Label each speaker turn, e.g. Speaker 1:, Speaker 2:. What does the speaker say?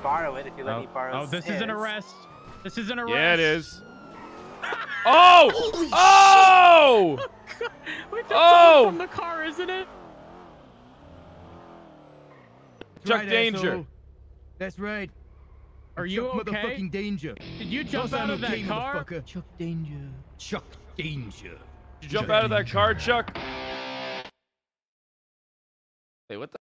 Speaker 1: borrow it if you let me borrow.
Speaker 2: Oh, this is an arrest. This is an arrest.
Speaker 3: Yeah, it is. Oh! Oh!
Speaker 2: Wait, that's from the car, isn't it?
Speaker 3: Chuck
Speaker 4: right,
Speaker 3: Danger.
Speaker 4: asshole. That's right.
Speaker 2: Are you
Speaker 4: Chuck
Speaker 2: okay?
Speaker 4: Motherfucking Danger.
Speaker 2: Did you jump out of that car?
Speaker 4: Chuck Danger. Chuck Danger.
Speaker 3: Did you jump out of that car, Chuck? Hey, what the?